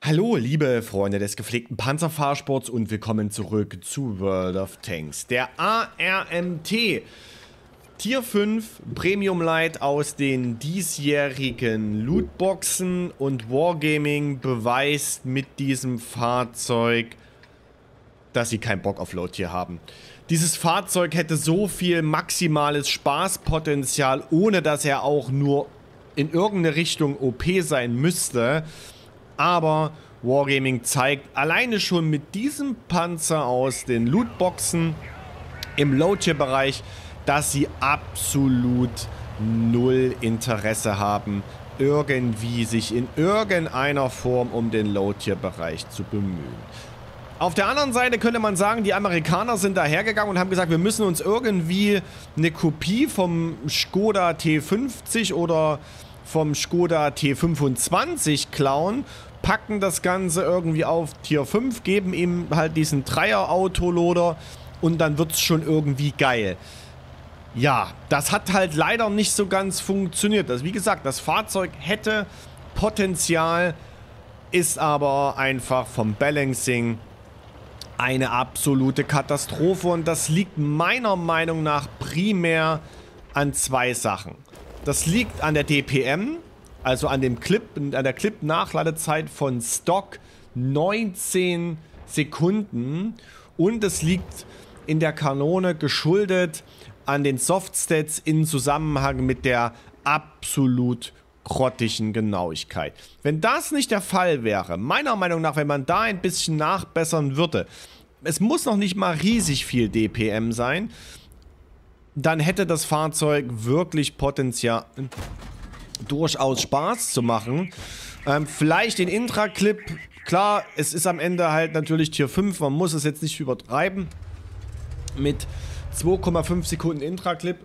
Hallo, liebe Freunde des gepflegten Panzerfahrsports und willkommen zurück zu World of Tanks. Der ARMT Tier 5 Premium Light aus den diesjährigen Lootboxen und Wargaming beweist mit diesem Fahrzeug, dass sie keinen Bock auf Low-Tier haben. Dieses Fahrzeug hätte so viel maximales Spaßpotenzial, ohne dass er auch nur in irgendeine Richtung OP sein müsste. Aber Wargaming zeigt alleine schon mit diesem Panzer aus den Lootboxen im Low-Tier-Bereich, dass sie absolut null Interesse haben, irgendwie sich in irgendeiner Form um den Low-Tier-Bereich zu bemühen. Auf der anderen Seite könnte man sagen, die Amerikaner sind dahergegangen und haben gesagt, wir müssen uns irgendwie eine Kopie vom Skoda T50 oder vom Skoda T25 klauen, packen das Ganze irgendwie auf Tier 5, geben ihm halt diesen Dreier-Autoloader und dann wird es schon irgendwie geil. Ja, das hat halt leider nicht so ganz funktioniert. Also wie gesagt, das Fahrzeug hätte Potenzial, ist aber einfach vom Balancing eine absolute Katastrophe und das liegt meiner Meinung nach primär an zwei Sachen. Das liegt an der DPM, also an dem an der Clip-Nachladezeit von Stock 19 Sekunden und es liegt in der Kanone geschuldet an den Softstats in Zusammenhang mit der absolut grottigen Genauigkeit. Wenn das nicht der Fall wäre, meiner Meinung nach, wenn man da ein bisschen nachbessern würde, es muss noch nicht mal riesig viel DPM sein, dann hätte das Fahrzeug wirklich Potenzial, durchaus Spaß zu machen. Vielleicht den Intra-Clip, klar, es ist am Ende halt natürlich Tier 5, man muss es jetzt nicht übertreiben. Mit 2,5 Sekunden Intra-Clip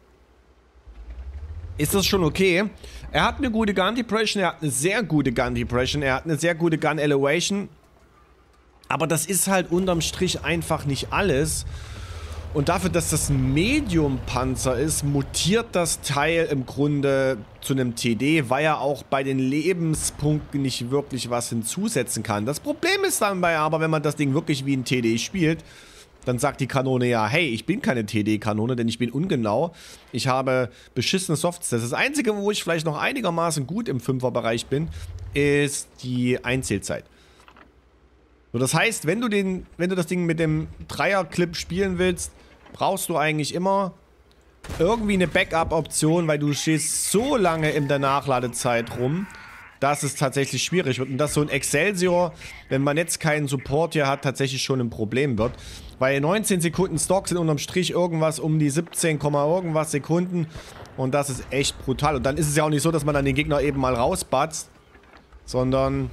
ist das schon okay. Er hat eine gute Gun Depression, er hat eine sehr gute Gun Depression, er hat eine sehr gute Gun Elevation. Aber das ist halt unterm Strich einfach nicht alles. Und dafür, dass das ein Medium-Panzer ist, mutiert das Teil im Grunde zu einem TD, weil er auch bei den Lebenspunkten nicht wirklich was hinzusetzen kann. Das Problem ist dann aber, wenn man das Ding wirklich wie ein TD spielt, dann sagt die Kanone ja, hey, ich bin keine TD-Kanone, denn ich bin ungenau. Ich habe beschissene Softstats. Das Einzige, wo ich vielleicht noch einigermaßen gut im 5er-Bereich bin, ist die Einzählzeit. So, das heißt, wenn du das Ding mit dem Dreier-Clip spielen willst, brauchst du eigentlich immer irgendwie eine Backup-Option, weil du stehst so lange in der Nachladezeit rum, dass es tatsächlich schwierig wird. Und dass so ein Excelsior, wenn man jetzt keinen Support hier hat, tatsächlich schon ein Problem wird. Weil 19 Sekunden Stock sind unterm Strich irgendwas um die 17, irgendwas Sekunden. Und das ist echt brutal. Und dann ist es ja auch nicht so, dass man dann den Gegner eben mal rausbatzt, sondern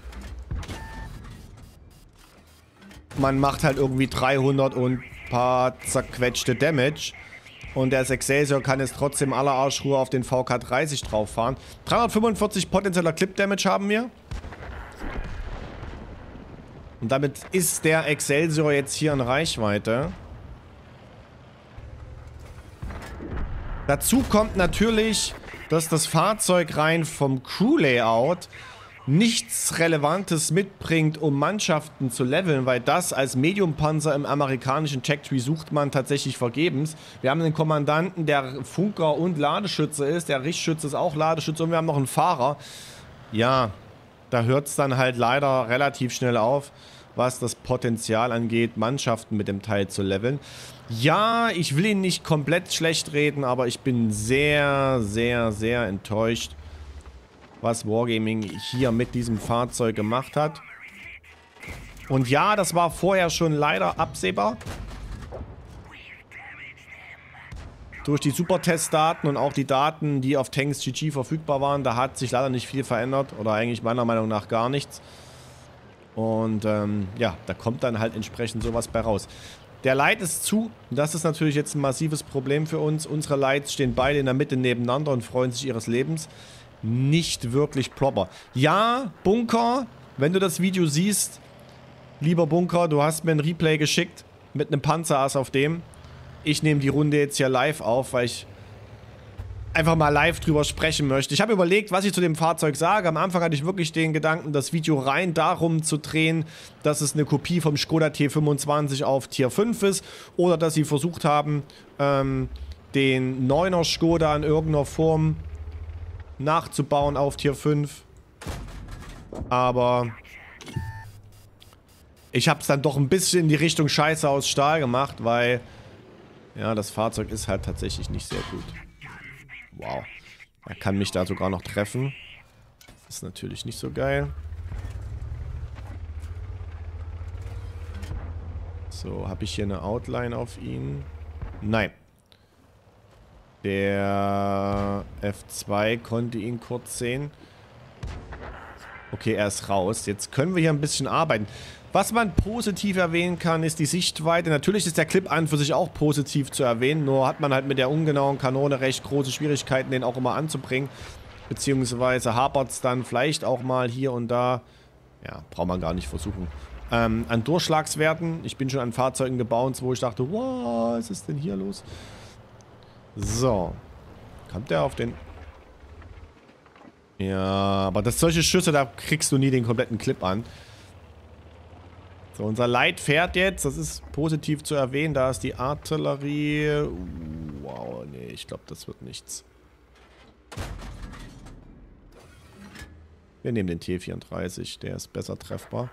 man macht halt irgendwie 300 und paar zerquetschte Damage. Und der Excelsior kann jetzt trotzdem aller Arschruhe auf den VK30 drauf fahren. 345 potenzieller Clip-Damage haben wir. Und damit ist der Excelsior jetzt hier in Reichweite. Dazu kommt natürlich, dass das Fahrzeug rein vom Crew-Layout nichts Relevantes mitbringt, um Mannschaften zu leveln, weil das als Medium-Panzer im amerikanischen Tech-Tree sucht man tatsächlich vergebens. Wir haben einen Kommandanten, der Funker und Ladeschütze ist, der Richtschütze ist auch Ladeschütze und wir haben noch einen Fahrer. Ja, da hört es dann halt leider relativ schnell auf, was das Potenzial angeht, Mannschaften mit dem Teil zu leveln. Ja, ich will ihn nicht komplett schlecht reden, aber ich bin sehr, sehr, sehr enttäuscht, was Wargaming hier mit diesem Fahrzeug gemacht hat. Und ja, das war vorher schon leider absehbar. Durch die Supertest-Daten und auch die Daten, die auf Tanks GG verfügbar waren, da hat sich leider nicht viel verändert. Oder eigentlich meiner Meinung nach gar nichts. Und ja, da kommt dann halt entsprechend sowas bei raus. Der Light ist zu. Das ist natürlich jetzt ein massives Problem für uns. Unsere Lights stehen beide in der Mitte nebeneinander und freuen sich ihres Lebens. Nicht wirklich proper. Ja, Bunker, wenn du das Video siehst, lieber Bunker, du hast mir ein Replay geschickt mit einem Panzerass auf dem. Ich nehme die Runde jetzt hier live auf, weil ich einfach mal live drüber sprechen möchte. Ich habe überlegt, was ich zu dem Fahrzeug sage. Am Anfang hatte ich wirklich den Gedanken, das Video rein darum zu drehen, dass es eine Kopie vom Skoda T25 auf Tier 5 ist oder dass sie versucht haben, den 9er Skoda in irgendeiner Form nachzubauen auf Tier 5. Aber ich habe es dann doch ein bisschen in die Richtung Scheiße aus Stahl gemacht, weil ja, das Fahrzeug ist halt tatsächlich nicht sehr gut. Wow. Er kann mich da sogar noch treffen. Das ist natürlich nicht so geil. So, habe ich hier eine Outline auf ihn? Nein. Der F2 konnte ihn kurz sehen. Okay, er ist raus. Jetzt können wir hier ein bisschen arbeiten. Was man positiv erwähnen kann, ist die Sichtweite. Natürlich ist der Clip an für sich auch positiv zu erwähnen, nur hat man halt mit der ungenauen Kanone recht große Schwierigkeiten, den auch immer anzubringen. Beziehungsweise hapert es dann vielleicht auch mal hier und da. Ja, braucht man gar nicht versuchen. An Durchschlagswerten. Ich bin schon an Fahrzeugen gebaut, wo ich dachte, wow, was ist denn hier los? So. Kommt der auf den... Ja, aber solche Schüsse, da kriegst du nie den kompletten Clip an. So, unser Light fährt jetzt. Das ist positiv zu erwähnen. Da ist die Artillerie. Wow, nee, ich glaube, das wird nichts. Wir nehmen den T34. Der ist besser treffbar.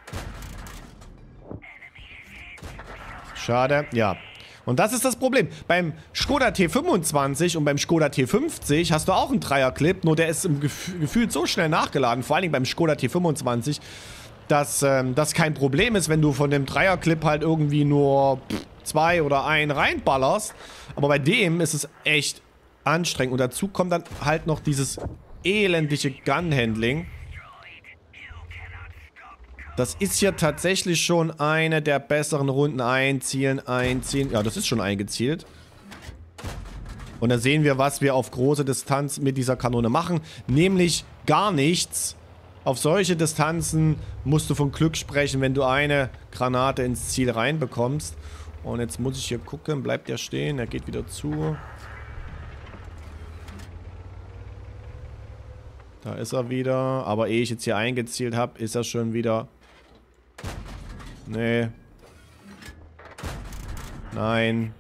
Schade. Ja. Und das ist das Problem. Beim Skoda T25 und beim Skoda T50 hast du auch einen Dreier-Clip. Nur der ist im Gefühl so schnell nachgeladen. Vor allem beim Skoda T25. Dass das kein Problem ist, wenn du von dem Dreier-Clip halt irgendwie nur 2 oder 1 reinballerst. Aber bei dem ist es echt anstrengend. Und dazu kommt dann halt noch dieses elendige Gun-Handling. Das ist hier tatsächlich schon eine der besseren Runden. Einzielen, einziehen. Ja, das ist schon eingezielt. Und da sehen wir, was wir auf große Distanz mit dieser Kanone machen. Nämlich gar nichts. Auf solche Distanzen musst du von Glück sprechen, wenn du eine Granate ins Ziel reinbekommst. Und jetzt muss ich hier gucken. Bleibt der stehen? Er geht wieder zu. Da ist er wieder. Aber ehe ich jetzt hier eingezielt habe, ist er schon wieder... Nee. Nein.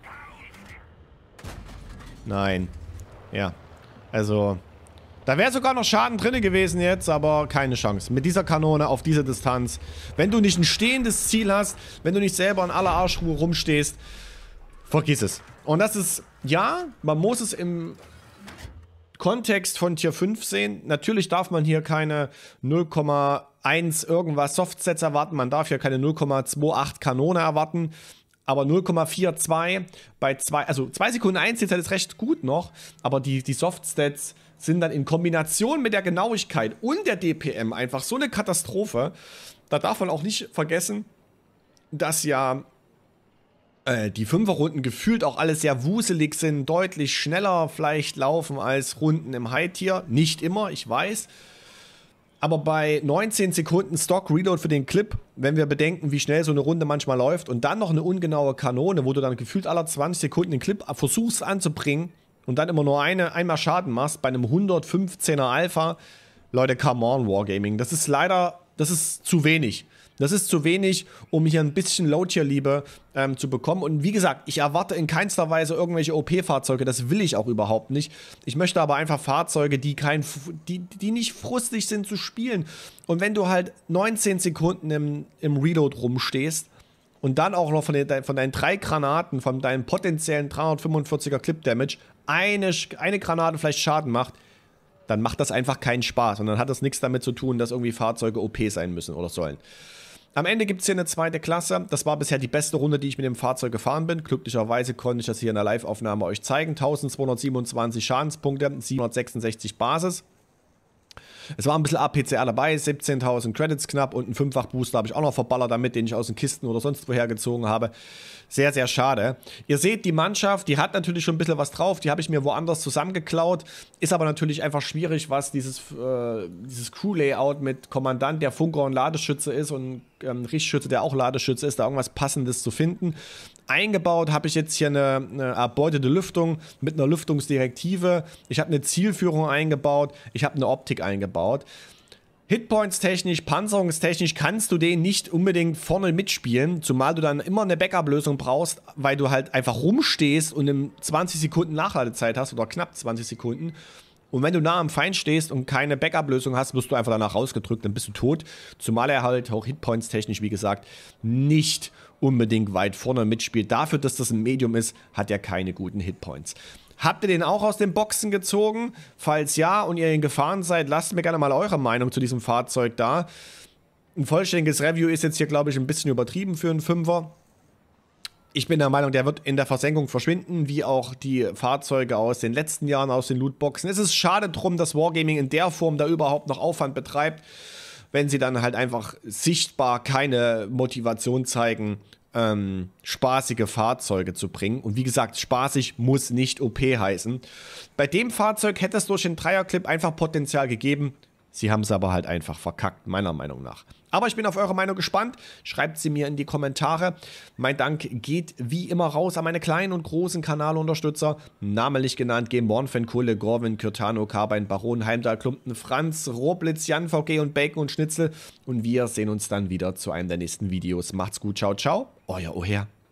Nein. Ja. Also... Da wäre sogar noch Schaden drin gewesen jetzt, aber keine Chance. Mit dieser Kanone auf diese Distanz. Wenn du nicht ein stehendes Ziel hast, wenn du nicht selber in aller Arschruhe rumstehst, vergiss es. Und das ist, ja, man muss es im Kontext von Tier 5 sehen. Natürlich darf man hier keine 0,1 irgendwas Softsets erwarten. Man darf hier keine 0,28 Kanone erwarten. Aber 0,42 bei 2, also 2 Sekunden Einzelzeit ist recht gut noch. Aber die Softstats sind dann in Kombination mit der Genauigkeit und der DPM einfach so eine Katastrophe. Da darf man auch nicht vergessen, dass ja die 5er-Runden gefühlt auch alle sehr wuselig sind, deutlich schneller vielleicht laufen als Runden im High-Tier. Nicht immer, ich weiß. Aber bei 19 Sekunden Stock-Reload für den Clip, wenn wir bedenken, wie schnell so eine Runde manchmal läuft und dann noch eine ungenaue Kanone, wo du dann gefühlt alle 20 Sekunden den Clip versuchst anzubringen, und dann immer nur einmal Schaden machst bei einem 115er Alpha. Leute, come on, Wargaming. Das ist leider, das ist zu wenig. Das ist zu wenig, um hier ein bisschen Low-Tier-Liebe zu bekommen. Und wie gesagt, ich erwarte in keinster Weise irgendwelche OP-Fahrzeuge. Das will ich auch überhaupt nicht. Ich möchte aber einfach Fahrzeuge, die nicht frustig sind zu spielen. Und wenn du halt 19 Sekunden im Reload rumstehst, und dann auch noch von deinen 3 Granaten, von deinem potenziellen 345er Clip-Damage, eine Granate vielleicht Schaden macht, dann macht das einfach keinen Spaß. Und dann hat das nichts damit zu tun, dass irgendwie Fahrzeuge OP sein müssen oder sollen. Am Ende gibt es hier eine zweite Klasse. Das war bisher die beste Runde, die ich mit dem Fahrzeug gefahren bin. Glücklicherweise konnte ich das hier in der Live-Aufnahme euch zeigen. 1227 Schadenspunkte, 766 Basis. Es war ein bisschen APCR dabei, 17.000 Credits knapp und einen 5-fach-Booster habe ich auch noch verballert damit, den ich aus den Kisten oder sonst woher gezogen habe. Sehr, sehr schade. Ihr seht, die Mannschaft, die hat natürlich schon ein bisschen was drauf, die habe ich mir woanders zusammengeklaut, ist aber natürlich einfach schwierig, was dieses Crew-Layout mit Kommandant, der Funker und Ladeschütze ist und Richtschütze, der auch Ladeschütze ist, da irgendwas Passendes zu finden. Eingebaut habe ich jetzt hier eine erbeutete Lüftung mit einer Lüftungsdirektive. Ich habe eine Zielführung eingebaut. Ich habe eine Optik eingebaut. Hitpoints technisch, panzerungstechnisch kannst du den nicht unbedingt vorne mitspielen, zumal du dann immer eine Backup-Lösung brauchst, weil du halt einfach rumstehst und in 20 Sekunden Nachladezeit hast oder knapp 20 Sekunden. Und wenn du nah am Feind stehst und keine Backup-Lösung hast, wirst du einfach danach rausgedrückt, dann bist du tot. Zumal er halt auch Hitpoints technisch, wie gesagt, nicht unbedingt weit vorne mitspielt. Dafür, dass das ein Medium ist, hat er keine guten Hitpoints. Habt ihr den auch aus den Boxen gezogen? Falls ja und ihr in Gefahren seid, lasst mir gerne mal eure Meinung zu diesem Fahrzeug da. Ein vollständiges Review ist jetzt hier, glaube ich, ein bisschen übertrieben für einen Fünfer. Ich bin der Meinung, der wird in der Versenkung verschwinden, wie auch die Fahrzeuge aus den letzten Jahren aus den Lootboxen. Es ist schade drum, dass Wargaming in der Form da überhaupt noch Aufwand betreibt, wenn sie dann halt einfach sichtbar keine Motivation zeigen, spaßige Fahrzeuge zu bringen. Und wie gesagt, spaßig muss nicht OP heißen. Bei dem Fahrzeug hätte es durch den Dreierclip einfach Potenzial gegeben. Sie haben es aber halt einfach verkackt, meiner Meinung nach. Aber ich bin auf eure Meinung gespannt. Schreibt sie mir in die Kommentare. Mein Dank geht wie immer raus an meine kleinen und großen Kanalunterstützer. Namentlich genannt Game One, Fan, Kulle, Gorwin, Kürtano, Carbine, Baron, Heimdall, Klumpen, Franz, Roblitz, Jan, VG und Bacon und Schnitzel. Und wir sehen uns dann wieder zu einem der nächsten Videos. Macht's gut, ciao, ciao. Euer Oher.